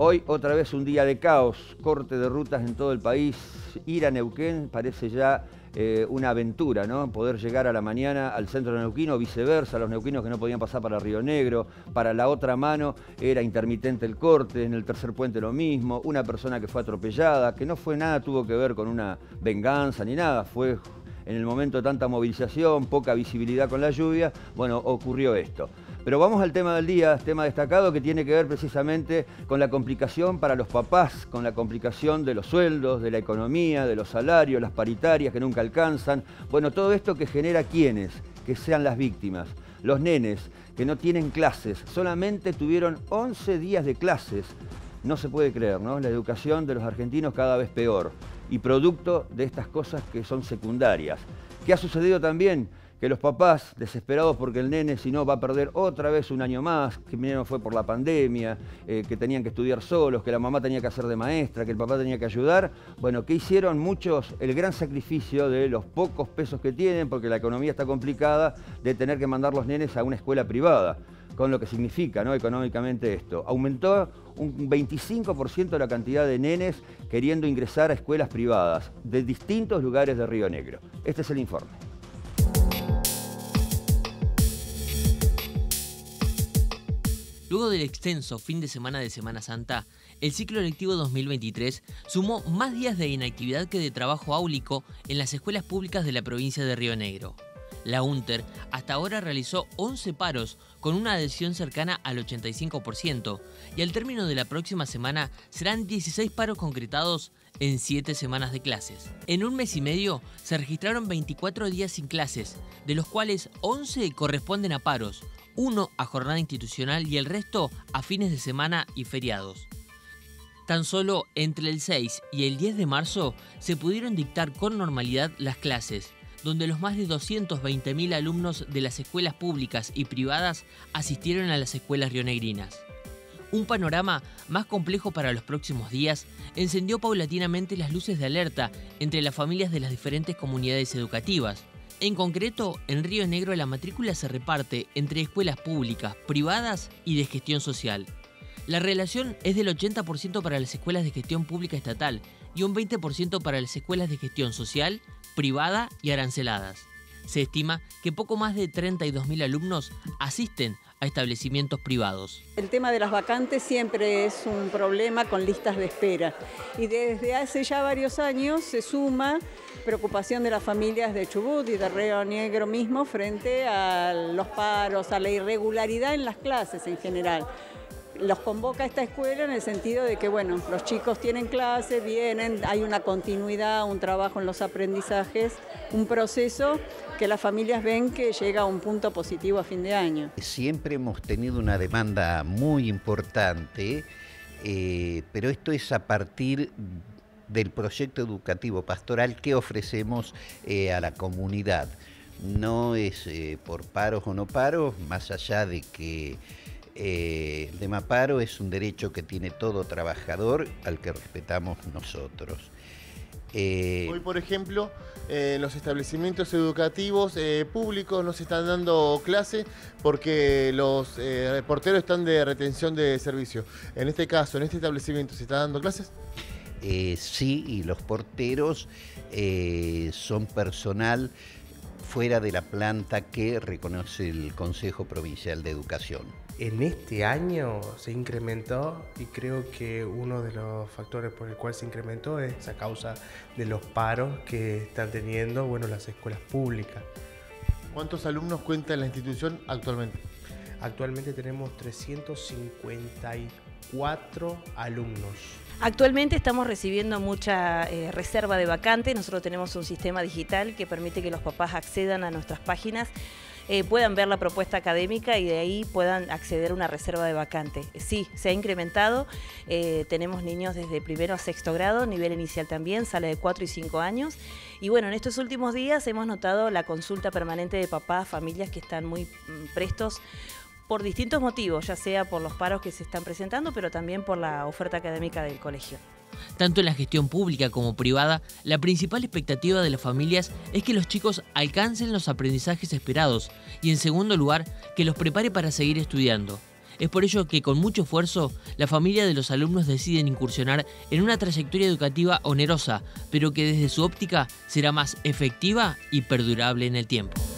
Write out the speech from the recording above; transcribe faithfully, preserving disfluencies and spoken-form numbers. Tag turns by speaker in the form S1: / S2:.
S1: Hoy otra vez un día de caos, corte de rutas en todo el país. Ir a Neuquén parece ya eh, una aventura, ¿no? Poder llegar a la mañana al centro de Neuquén o viceversa, los neuquinos que no podían pasar para Río Negro. Para la otra mano era intermitente el corte, en el tercer puente lo mismo. Una persona que fue atropellada, que no fue nada, tuvo que ver con una venganza ni nada, fue en el momento de tanta movilización, poca visibilidad con la lluvia, bueno, ocurrió esto. Pero vamos al tema del día, tema destacado que tiene que ver precisamente con la complicación para los papás, con la complicación de los sueldos, de la economía, de los salarios, las paritarias que nunca alcanzan. Bueno, todo esto que genera quiénes, que sean las víctimas. Los nenes que no tienen clases, solamente tuvieron once días de clases. No se puede creer, ¿no? La educación de los argentinos cada vez peor y producto de estas cosas que son secundarias. ¿Qué ha sucedido también? Que los papás, desesperados porque el nene si no va a perder otra vez un año más, que primero fue por la pandemia, eh, que tenían que estudiar solos, que la mamá tenía que hacer de maestra, que el papá tenía que ayudar. Bueno, ¿qué hicieron? Muchos, el gran sacrificio de los pocos pesos que tienen, porque la economía está complicada, de tener que mandar los nenes a una escuela privada, con lo que significa, ¿no?, económicamente esto. Aumentó un veinticinco por ciento la cantidad de nenes queriendo ingresar a escuelas privadas de distintos lugares de Río Negro. Este es el informe.
S2: Luego del extenso fin de semana de Semana Santa, el ciclo lectivo dos mil veintitrés sumó más días de inactividad que de trabajo áulico en las escuelas públicas de la provincia de Río Negro. La UNTER hasta ahora realizó once paros con una adhesión cercana al ochenta y cinco por ciento y al término de la próxima semana serán dieciséis paros concretados en siete semanas de clases. En un mes y medio se registraron veinticuatro días sin clases, de los cuales once corresponden a paros, uno a jornada institucional y el resto a fines de semana y feriados. Tan solo entre el seis y el diez de marzo se pudieron dictar con normalidad las clases, donde los más de doscientos veinte mil alumnos de las escuelas públicas y privadas asistieron a las escuelas rionegrinas. Un panorama más complejo para los próximos días encendió paulatinamente las luces de alerta entre las familias de las diferentes comunidades educativas. En concreto, en Río Negro la matrícula se reparte entre escuelas públicas, privadas y de gestión social. La relación es del ochenta por ciento para las escuelas de gestión pública estatal y un veinte por ciento para las escuelas de gestión social, privada y aranceladas. Se estima que poco más de treinta y dos mil alumnos asisten a establecimientos privados.
S3: El tema de las vacantes siempre es un problema con listas de espera y desde hace ya varios años se suma preocupación de las familias de Chubut y de Río Negro mismo frente a los paros, a la irregularidad en las clases en general. Los convoca a esta escuela en el sentido de que, bueno, los chicos tienen clases, vienen, hay una continuidad, un trabajo en los aprendizajes, un proceso que las familias ven que llega a un punto positivo a fin de año.
S4: Siempre hemos tenido una demanda muy importante, eh, pero esto es a partir del proyecto educativo pastoral que ofrecemos eh, a la comunidad. No es eh, por paros o no paros, más allá de que Eh, el tema paro es un derecho que tiene todo trabajador al que respetamos nosotros.
S5: Eh, Hoy, por ejemplo, eh, los establecimientos educativos eh, públicos no se están dando clase porque los eh, porteros están de retención de servicio. En este caso, en este establecimiento, ¿se están dando clases?
S4: Eh, sí, y los porteros eh, son personal fuera de la planta que reconoce el Consejo Provincial de Educación.
S6: En este año se incrementó y creo que uno de los factores por el cual se incrementó es a causa de los paros que están teniendo, bueno, las escuelas públicas.
S5: ¿Cuántos alumnos cuenta la institución actualmente?
S6: Actualmente tenemos trescientos cincuenta y cuatro alumnos.
S7: Actualmente estamos recibiendo mucha eh, reserva de vacantes. Nosotros tenemos un sistema digital que permite que los papás accedan a nuestras páginas, eh, puedan ver la propuesta académica y de ahí puedan acceder a una reserva de vacante. Sí, se ha incrementado. Eh, tenemos niños desde primero a sexto grado, nivel inicial también, sale de cuatro y cinco años. Y bueno, en estos últimos días hemos notado la consulta permanente de papás, familias que están muy mm, prestos por distintos motivos, ya sea por los paros que se están presentando, pero también por la oferta académica del colegio.
S2: Tanto en la gestión pública como privada, la principal expectativa de las familias es que los chicos alcancen los aprendizajes esperados y, en segundo lugar, que los prepare para seguir estudiando. Es por ello que con mucho esfuerzo, la familia de los alumnos deciden incursionar en una trayectoria educativa onerosa, pero que desde su óptica será más efectiva y perdurable en el tiempo.